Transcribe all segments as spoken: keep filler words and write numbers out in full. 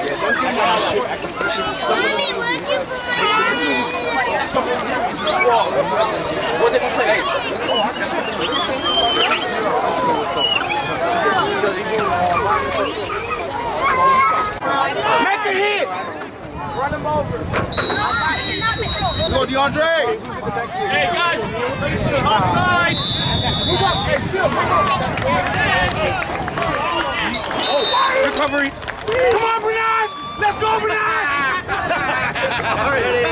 Mommy, would you put my arm in? What did he say? Make a hit! Run him over. Go, DeAndre! Hey, guys, ready for the hot side. Move up, hey, chill, move up. Recovery. Come on, Bernard! Let's go, Bernard! Already.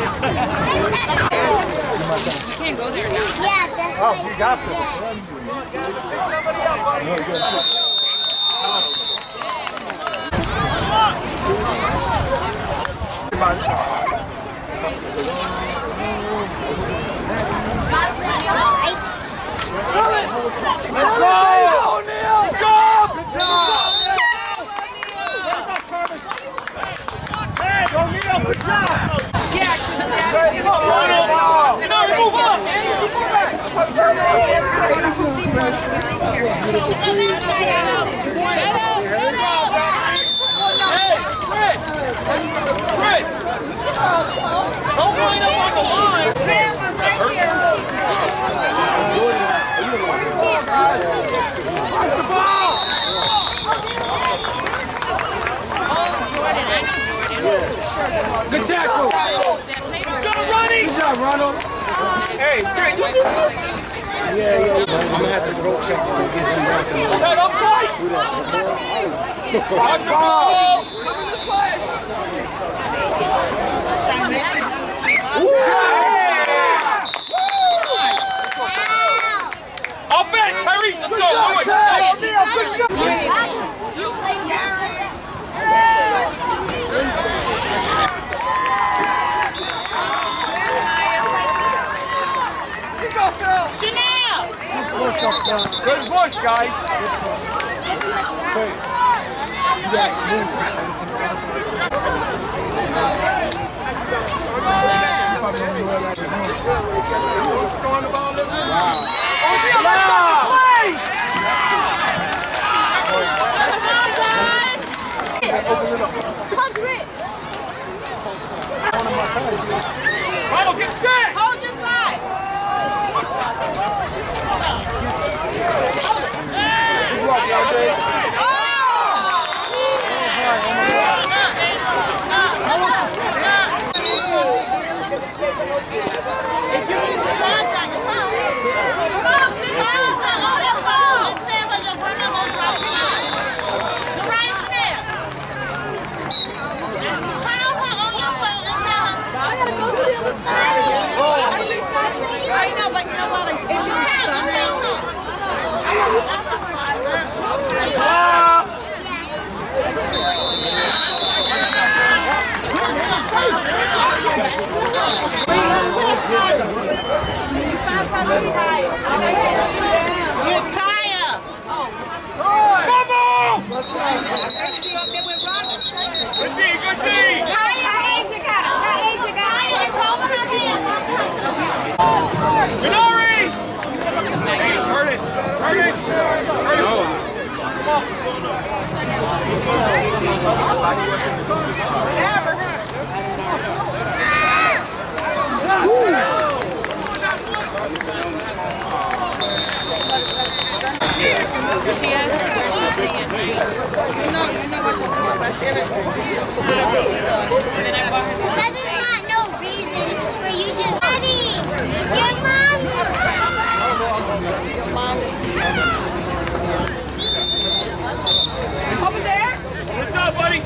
You can't go there now. Yeah, that's Oh, we got this. Let's go! O'Neal! Good job! Good job! Hey, O'Neal, good job! Yeah, Come on, Ronald! No, move up! Hey, Chris! Chris! Don't line up on the line! Good tackle! Good job, Ronald! Hey, Greg, you just missed it! Yeah, yeah, I'm gonna have to throw check and get him back. Head up tight! On the ball! Offense, Tyrese, let's go! Good push, guys. Ronald, get set! Hold your side. Good luck, DeAndre. I know, but you know what? Good D, good D! Minori! Hey, Curtis! Curtis! Curtis! She asked me where she's being. You know, you know what to do right there. And then I bought her the That is not no reason for you to Daddy, your mom. Your mom is over there. Good job, buddy!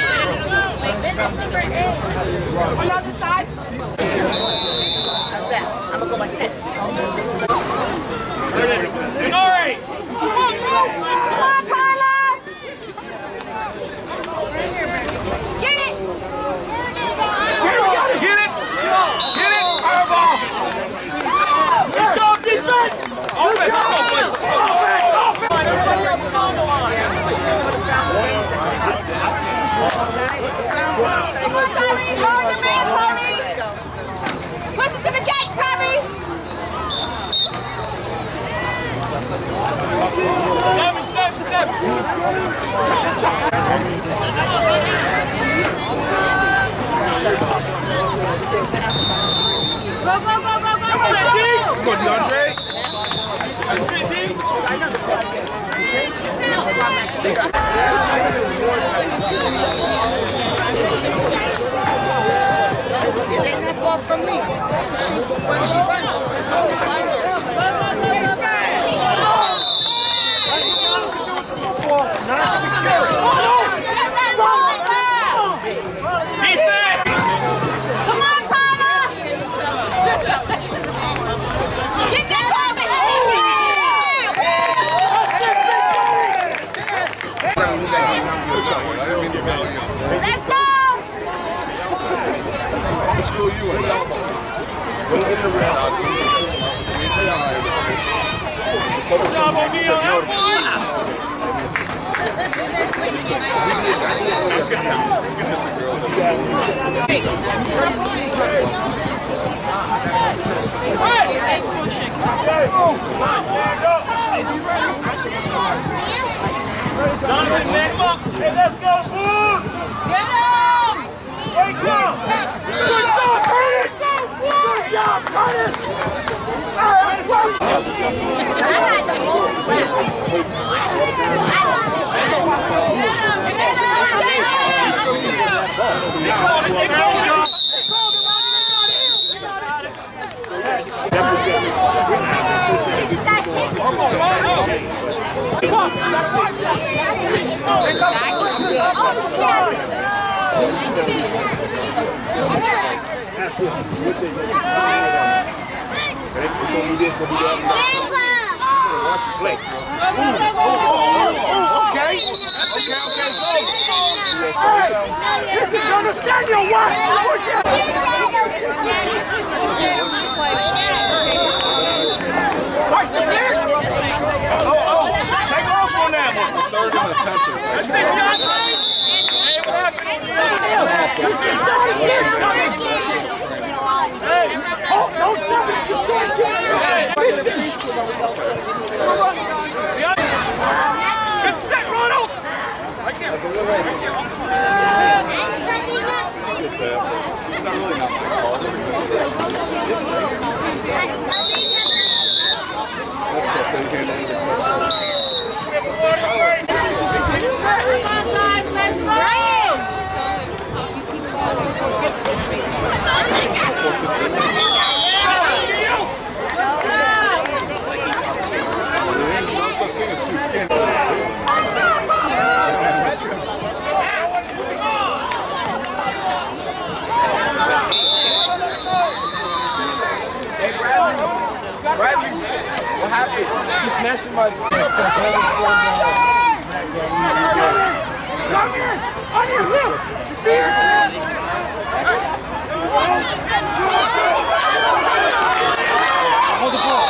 On the other side. How's that? I'm gonna go like this. There it is. Minori! Come on, Tyler! Get it! Get it! Get it! Fireball! Good job, defense! Offense! Let's go, boys! Let's go! Offense! Everybody else is on the line! Come on, Tyree! Hold the man, Tyree! Push it to the gate, Tyree! Seven, seven, seven! Not secure. Defense! Come on, Tyler! Get that ball back! Let's go! What school you in? Good job, O'Neal. Have fun! Let's get down. Let's get this girl. Donovan, man, come on. Hey, let's go, Boone! Get him! Wake up! Good job, Curtis! Good job, Curtis! I had the most Watch your play. Okay. Okay, okay, so. Hey, listen, you understand your wife. What the heck? Oh, oh, take off on that one. Third and attempted. Let's see, Johnson! Hey, what happened? Hey! Oh, don't stop it. You can't get it. Good set, Ronald! Right there. It's not really not my fault. It's That's tough. They can't do There's no such thing as two skins. Hey, Bradley. Bradley, what happened? You smashing my... On your lip! See it? Hold the ball.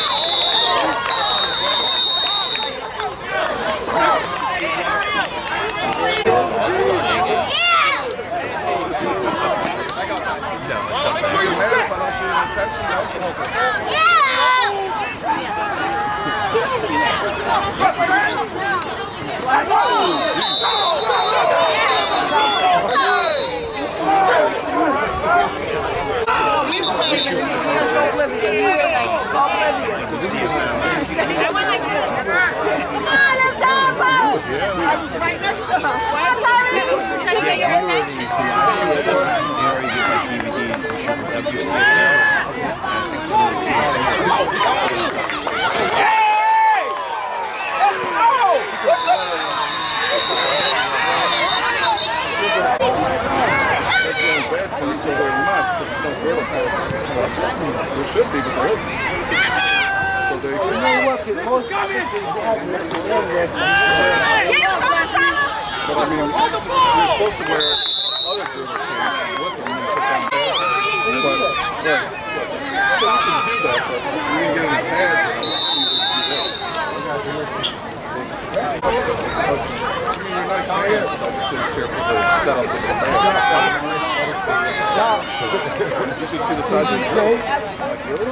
There should be, but there isn't. So they can. You know what? Because most people have this one rest. But I mean, you're supposed to wear other good pants with them and put them there. But, yeah. So you can do that, but you ain't getting the pads. You nice pants. I just didn't care for the setup of the pants. You should see the size of the girl. Like this.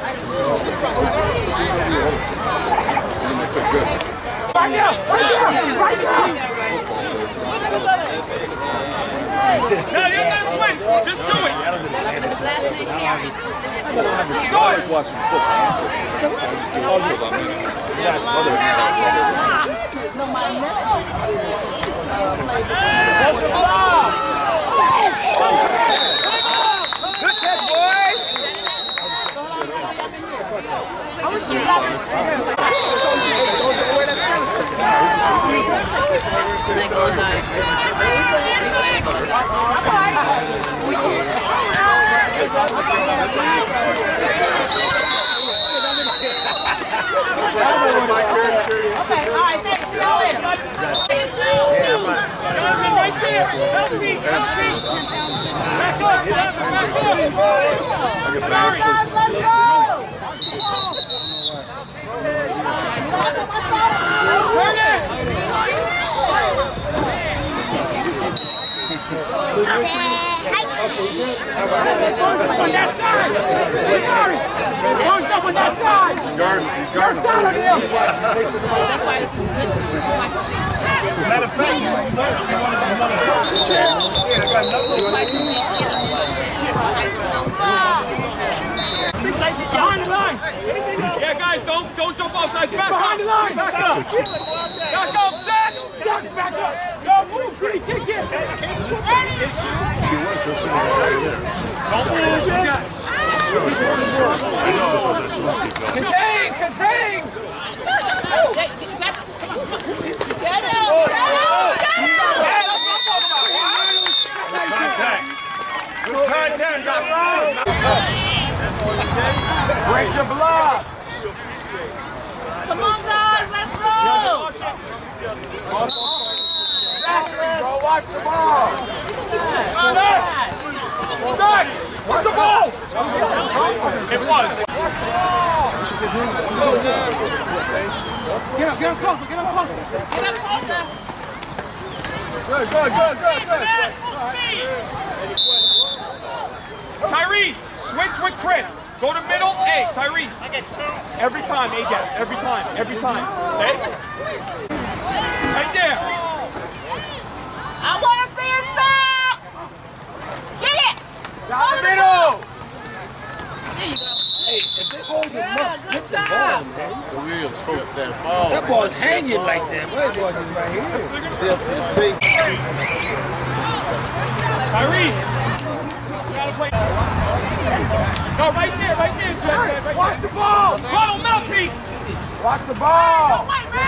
And they fit good. Right now! Right now! Right now! No, you're gonna switch. Just do it. I like watching football. So I just do all because I'm in it. Other than Good catch, boys! Matter of fact, you want behind the line. Yeah, guys, don't don't jump offside. Back behind the line. Back up. Back up, Zach. Zach, back up. Go, move, pretty kick in. Don't move, guys. Contain, contain. Break the block. Come on, guys, let's go. Exactly, bro. Watch the ball. Zach, what's the ball? It was. Get up, get up closer, get up closer. Get up closer. Good, good, good, good, good. Tyrese, switch with Chris. Go to middle, A, Tyrese. I get two. Every time, A gap. Every time, every time. Okay? Right there. I want to see it back. Get it. Down the middle. There you go. Hey, if they hold it much, get the ball, man. The wheels hook that ball. That ball's hanging like that. That ball is right here. Tyrese. You gotta play. No, right there, right there, Jeff. Right there. Watch the ball. Ronald, mouthpiece. Watch the ball.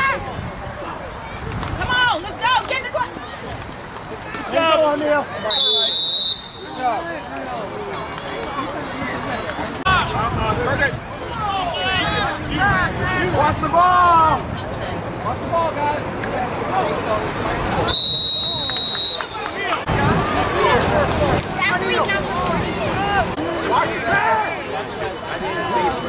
Come on, let's go. Get the ball. Good job, O'Neal. Good job. Watch the ball. Watch the ball, guys. Watch the pass. I didn't see it.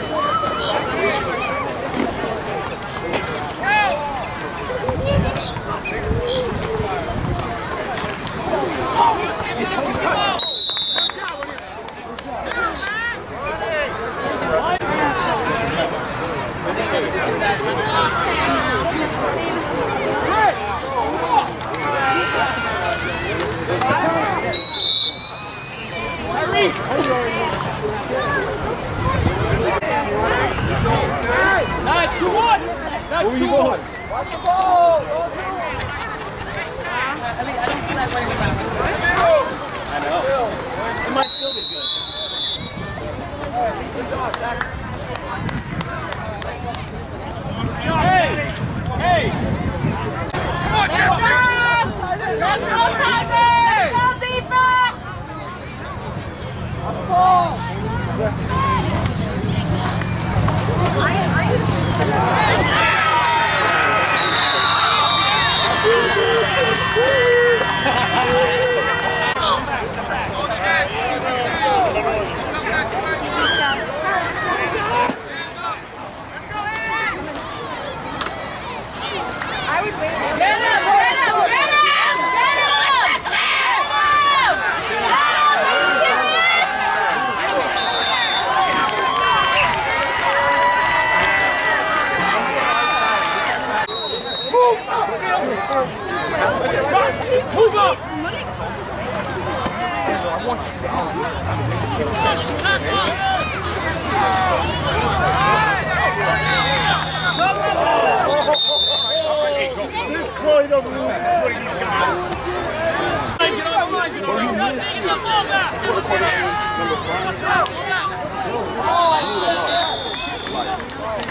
Nice, two one. That's Where you two going? one. Watch the ball. I mean, I don't feel like worrying about it. I know. It might still be good. Good job, Zach. Hey! Hey! Come on, Let's go! Let's go, Tiger! Let's go, defense! Watch the ball. Move up! This Chloe don't lose what he's got. Get on the line, get on the line. Get the ball back!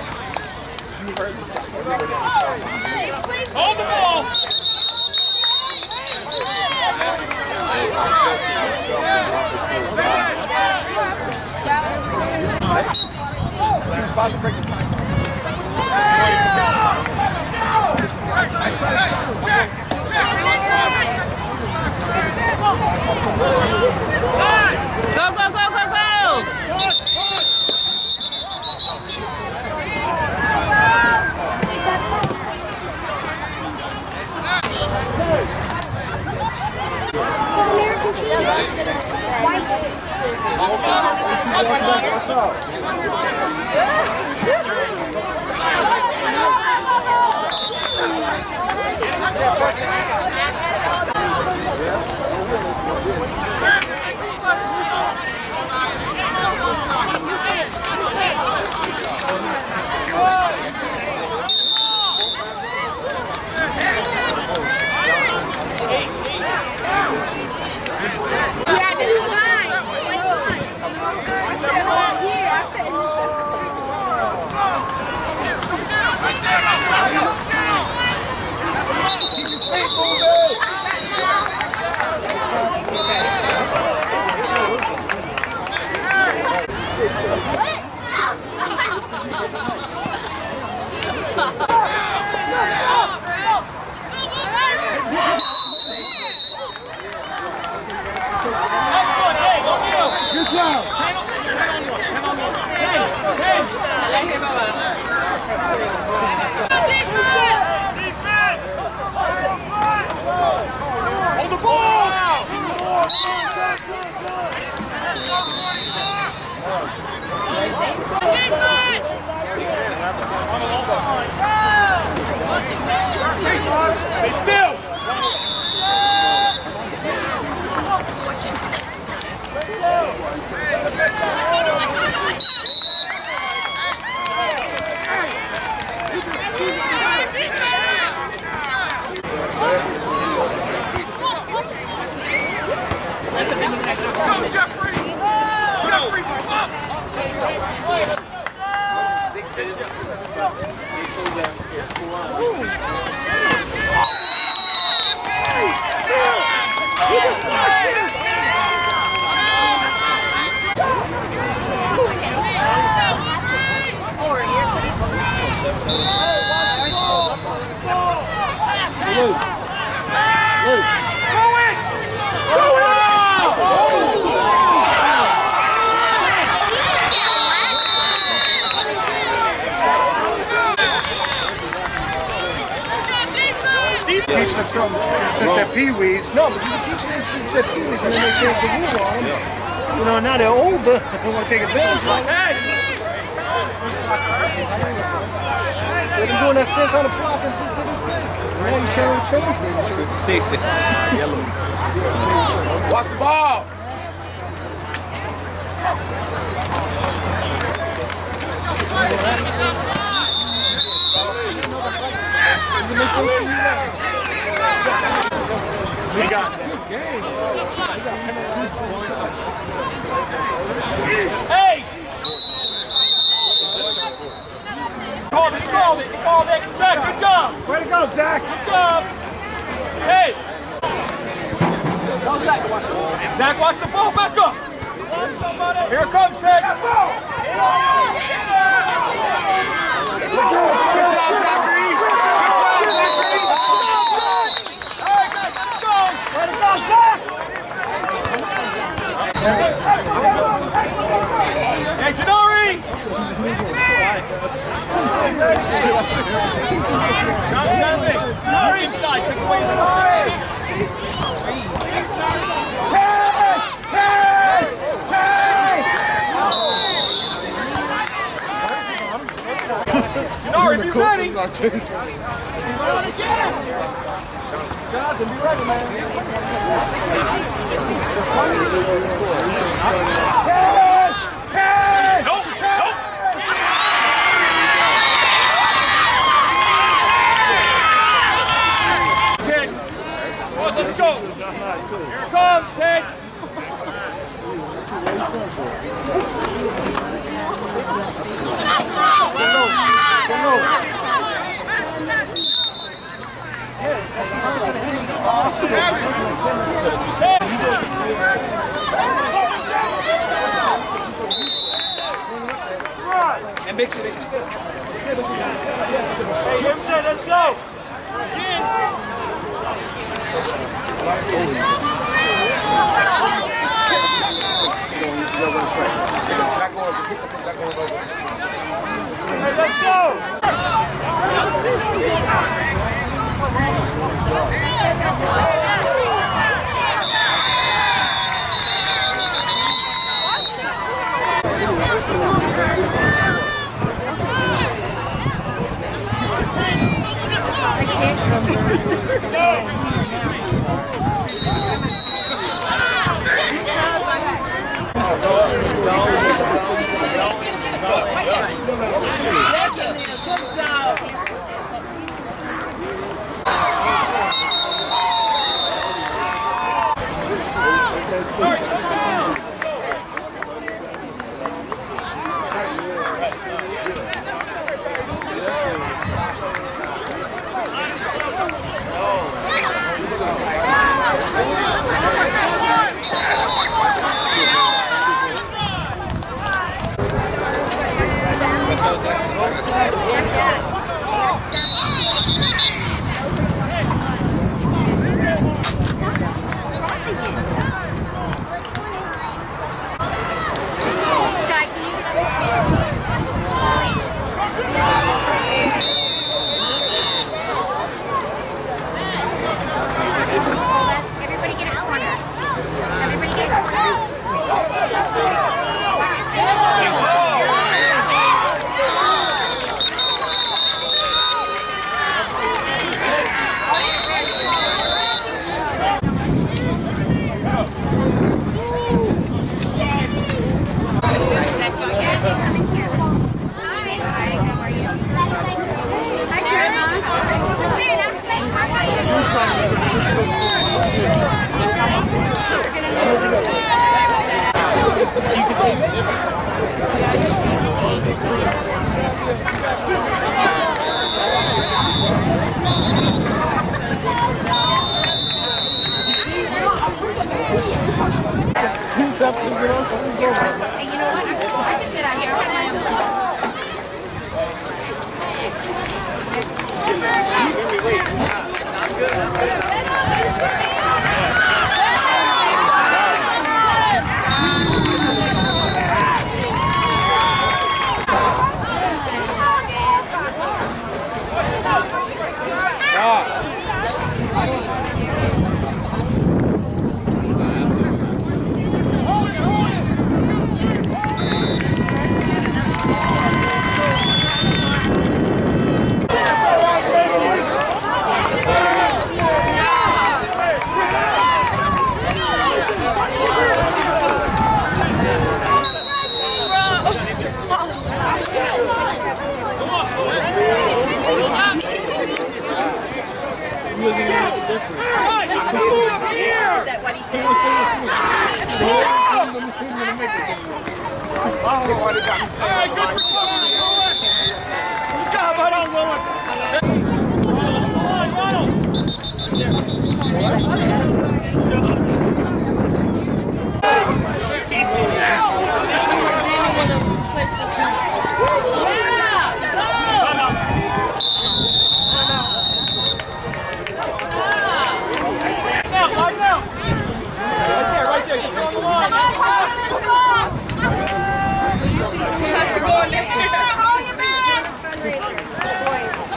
Hold the ball! about to break the time. Go, go, go, go, go! Teaching some since they're pee-wees. No, but you were teaching this since they're pee-wees and then they changed the rule on them. You know, now they're older. They want to take advantage of it. They've been doing that same kind of blocking since they was big. Now you change change things. sixty. Yellow. Watch the ball. We got it. Hey! Called it, called it, called it. Zach, good job. Way to go, Zach. Good job. Hey! Zach, watch the ball back up. Here it comes, Ted. Good job, Zachary. Good job, Zachary. All right, guys, let's go. Way to go, Zach. Hey, Janari! Janari inside, take away his side. Hey! Hey! Hey! Janari, be ready. Jonathan, be ready, man. Hey! Hey! Nope, nope. Ted, well, let's go. Here it comes, Ted. And Big shit. Hey, M J, let's go. Again. Back over. Back over. Hey, let's go.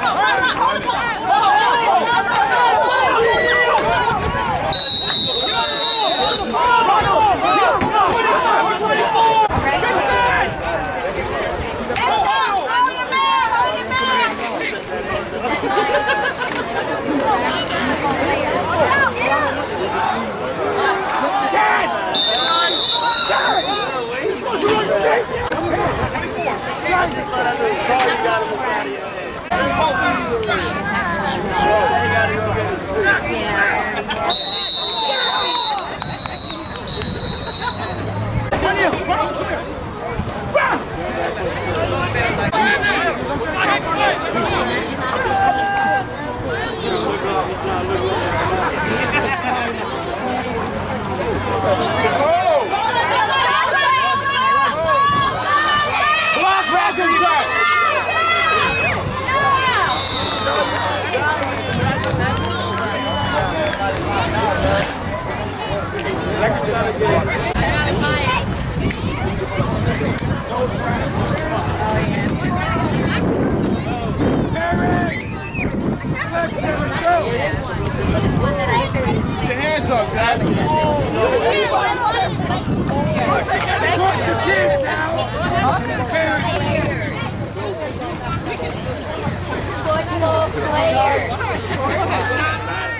Come on. Put your hands up, Zach. Just kids now. Football player.